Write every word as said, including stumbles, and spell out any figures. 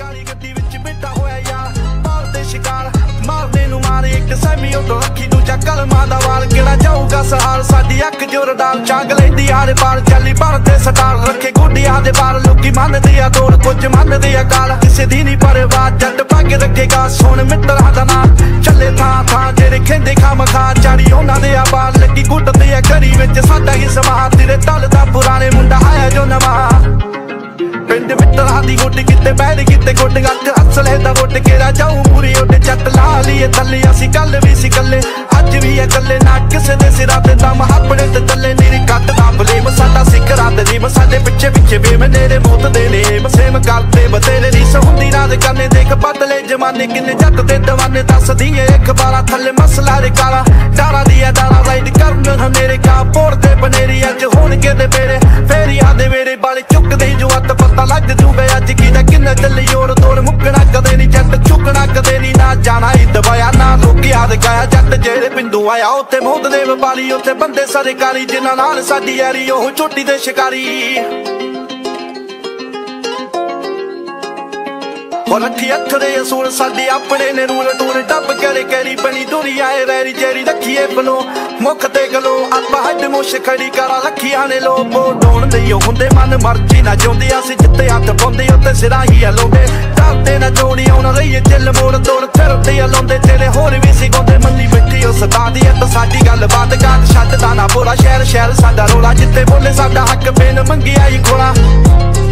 ਕਾਲੀ ਗੱਡੀ ਵਿੱਚ ਬੈਠਾ ਹੋਇਆ ਯਾਰ ਮਾਰਦੇ ਸ਼ਿਕਾਰ ਮਾਰਦੇ ਨੂੰ ਮਾਰੇ ਇੱਕ ਸੈਮੀ ਉਦੋਂ ਰੱਖੀ ਦੂਜਾ ਕਲਮਾਂ ਦਾ ਵਾਲ ਕਿਹੜਾ ਜਾਊਗਾ ਸਹਾਰ ਸਾਡੀ ਅੱਖ ਜੋਰਦਾਰ ਚਾਂਗ ਲੈਂਦੀ ਆਰੇ ਪਾਰ ਚੱਲੀ ਭਰਦੇ ਸਟਾਰ ਰੱਖੇ ਗੁੱਡੀਆਂ ਦੇ ਬਾਰ ਲੋਕੀ ਮੰਨਦੇ ਆ ਤੋੜ ਕੁਝ ਮੰਨਦੇ ਆ ਕਾਲ ਕਿਸੇ ਦੀ ਨਹੀਂ ਪਰਵਾਹ ਜੱਟ ਪੱਗ ਰੱਖੇਗਾ ਸੋਹਣ ਮਿੱਤਰਾਂ ਦਾ ਨਾਂ ਚੱਲੇ ਥਾਂ ਥਾਂ ਜਿਹੜੇ ਖੇਂਦੇ ਖਾਮ ਖਾ ਚਾੜੀ ਉਹਨਾਂ ਦੇ ਆ ਬਾਲ ਲੱਗੀ ਗੁੱਟਦੇ ਆ ਘਰੀ ਵਿੱਚ ਸਾਡਾ ਹੀ ਸਮਾਂ ਤੇਰੇ ਤਲ ਦਾ ਪੁਰਾਣੇ ਮੁੰਡਾ ਆਇਆ ਜੋ ਨਵਾਂ ਪਿੰਡ ਮਿੱਤਰਾਂ ਦੀ ਗੁੱਡ ਕਿਤੇ ਬੈਠ ਕਿਤੇ ਗੁੱਡ ਗੱਟ ਅਸਲੇ ਦਾ ਵੁੱਟ ਕਿਹੜਾ ਜਾਊ ਪੂਰੀ ਉਹਦੇ ਚੱਟ ਲਾ ਲਈਏ ਥੱਲੇ ਅਸੀਂ ਕੱਲ ਵੀ ਸੀ ਕੱਲੇ ਅੱਜ ਵੀ ਇਹ ਗੱਲੇ ਨਾ ਕਿਸੇ ਦੇ ਸਿਰਾਂ ਤੇ ਦਮ ਆਪਣੇ ਤੇ ਥੱਲੇ ਨੀਰੀ ਕੱਟ ਦਾ ਬਲੇਮ ਸਾਡਾ ਸਿੱਖਰਾਂ ਦੇ ਨੀਮ ਸਾਡੇ ਪਿੱਛੇ ਪਿੱਛੇ ਬੇਮਨੇਰੇ ਮੌਤ ਦੇ ਨੇਮ ਸੇਮ ਕਰਦੇ ਬਤੇਰੇ ਰੀਸ ਹੁੰਦੀ ਰਾਤ ਕਰਨੇ ਦੇਖ ਬਦਲੇ ਜਮਾਨੇ ਕਿੰਨੇ ਜੱਟ ਦੇ ਦਵਾਨੇ ਦੱਸਦੀ ਏ ਅਖਬਾਰਾਂ ਥੱਲੇ ਮਸਲਾ ਰੇ ਕਾਲਾ ਡਾਰਾ ਦੀ ਆ ਡਾਰਾ ਰਾਈਡ ਕਰਨ ਹਨੇਰੇ ਕਾ ਪੋੜ ਦੇ ਬਨੇਰੀ ਅੱਜ ਹੋਣਗੇ ਦੇ ਮੇਰੇ ਫੇਰੀਆਂ ਦੇ ਮੇਰੇ ਬਾਲੇ ਚੁੱਕਦੇ ਜੋ ਅੱਤ ਪਤਾ ਲੱਗ ਜੂਵੇ ਅੱਜ ਕਿਹਦਾ ਕਿੰਨਾ ਚੱਲੀ ਯੋਰ ਤੋੜ ਮੁੱਕਣਾ ਕਦੇ ਨਹੀਂ ਜੱਟ ਚੁੱਕਣਾ ਕਦੇ ਨਹੀਂ ਨਾ ਜਾਣਾ ਹੀ ਦਬਾਇਆ ਨਾ ਰੋਕਿਆ ਤੇ ਗਾਇਆ ਜੱਟ ਜਿਹੜੇ ਪਿੰਡੂ ਆਇਆ ਉੱਥੇ ਮੋਦ ਦੇ ਵਪਾਰੀ ਉੱਥੇ ਬੰਦੇ ਸਰਕਾਰੀ ਜਿਨ੍ਹਾਂ ਨਾਲ ਸਾਡੀ ਯਾਰੀ ਉਹ ਛੋਟੀ ਦੇ ਸ਼ਿਕਾਰੀ ਉਹ ਰੱਖੀ ਅੱਖਰੇ ਅਸੂਲ ਸਾਡੇ ਆਪਣੇ ਨੇ ਰੂਲ ਟੂਲ ਡੱਬ ਕਰੇ ਕੈਰੀ ਬਣੀ ਦੁਰੀ ਆਏ ਵੈਰੀ ਜਿਹੜੀ ਰੱਖੀਏ ਬਲੋ ਮੁੱਖ ਤੇ ਗਲੋ ਆਪਾਂ ਹੱਡ ਮੁੱਛ ਖੜੀ ਕਰਾਂ ਰੱਖੀਆਂ ਨੇ ਲੋਬੋ ਡੋਣ ਨਹੀਂ ਹੁੰਦੇ ਮਨ ਮਰਜੀ ਨਾ ਜਿਉਂਦੇ ਅਸੀਂ ਜਿੱਤੇ ਹੱਥ ਪਾਉਂਦੇ ਉੱਤੇ ਸਿਰਾਂ ਹੀ ਹਲਾਉਂਦੇ ਡਰਦੇ ਨਾ ਜੋੜੀ ਆਉਣ ਰਹੀਏ ਚੱਲ ਮੋੜ ਤੋੜ ਫਿਰਦੇ ਹਲਾਉਂਦੇ ਤੇਰੇ ਹੋਰ ਵੀ ਸੀ ਗਾਉਂਦੇ ਮੰਨੀ ਮਿੱਟੀ ਉਹ ਸਦਾ ਦੀ ਤਾਂ ਸਾਡੀ ਗੱਲ ਬਾਤ ਕਾਟ ਛੱਡਦਾ ਨਾ ਪੂਰਾ ਸ਼ਹਿਰ ਸ਼ਹਿਰ ਸਾਡਾ ਰੋਲਾ ਜਿੱਤੇ ਬੋਲੇ ਸਾਡਾ ਹੱਕ ਬੇਨ ਮੰਗਿਆ ਹੀ ਖੋਲਾ